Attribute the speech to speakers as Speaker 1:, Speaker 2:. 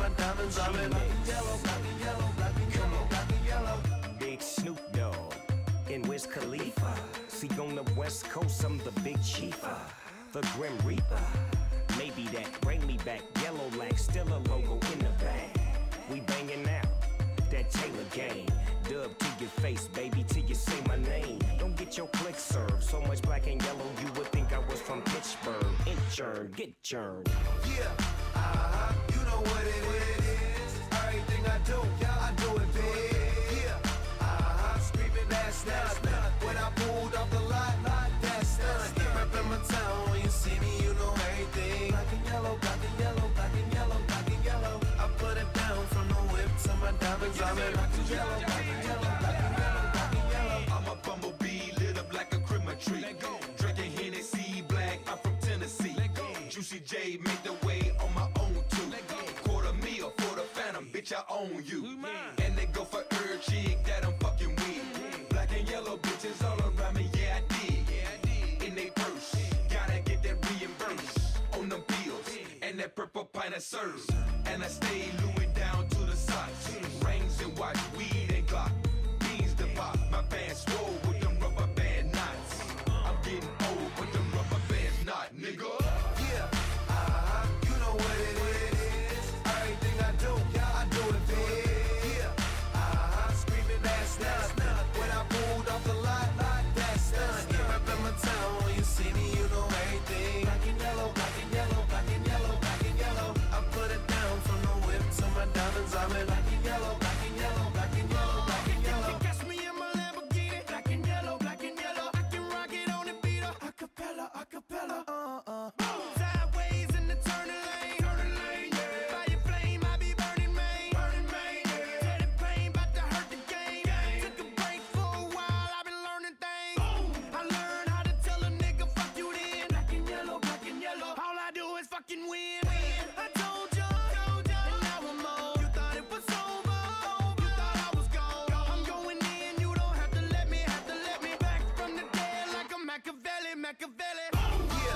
Speaker 1: my diamonds, I'm in black and yellow, black and yellow, black and yellow, black and yellow.
Speaker 2: Big Snoop Dogg and Wiz Khalifa. See, on the West Coast, I'm the big chief, the Grim Reaper. Maybe that bring me back. Yellow Lack, still a logo in the bag. We banging out that Taylor game. Dub to your face, baby, till you say my name. Don't get your click served. So much black and yellow, you would think I was from Pittsburgh. Inchurn, get churned.
Speaker 1: Yeah, you know what it is. Everything I do, I do it big. Yeah, screaming that's not. When I pulled off the lot, that's not. Reppin' my town, when you see me, you know everything. Black and yellow, black and yellow, black and yellow, black and yellow. I put it down from the whip to my diamonds. I'm in black and yellow, black and yellow, black and yellow, black and yellow.
Speaker 3: I'm a bumblebee, lit up like a Christmas tree. Drinking Hennessy black, I'm from Tennessee. Juicy J make the way on my own too. Quarter meal for the phantom, bitch, I own you. And they go for her chick that I'm fucking with. Black and yellow bitches all around me, yeah I did. In they purse, gotta get that reimbursed on them bills. And that purple pint of serves. And I stay Louis down to the socks. Rings and watch, weed and Glock. Beans to pop, my pants swole with them rubber band knots. I'm getting old with them rubber bands not, nigga.
Speaker 1: Yeah, you know what it is. Everything I do, I do it big. Yeah, screaming that's not. When I pulled off the lot, that's not. Reppin' my town, when you see me, you know everything. Black and yellow, black and yellow, black and yellow, black and yellow. I put it down from the whip to my diamonds. I'm in black and yellow, black and yellow, black and yellow, black and yellow.
Speaker 4: You catch me in my Lamborghini, black and yellow, black and yellow. I can rock it on the beat, acapella, acapella. Sideways in the turning lane, yeah. Fire flame, I be burning main, yeah. Tell the pain, bout to hurt the game. Took a break for a while, I been learning things. I learned how to tell a nigga fuck you then. Black and yellow, black and yellow. All I do is fucking win. I told ya, and now I'm on. You thought it was over, you thought I was gone. I'm going in, you don't have to let me back from the dead like a Machiavelli.
Speaker 1: Yeah,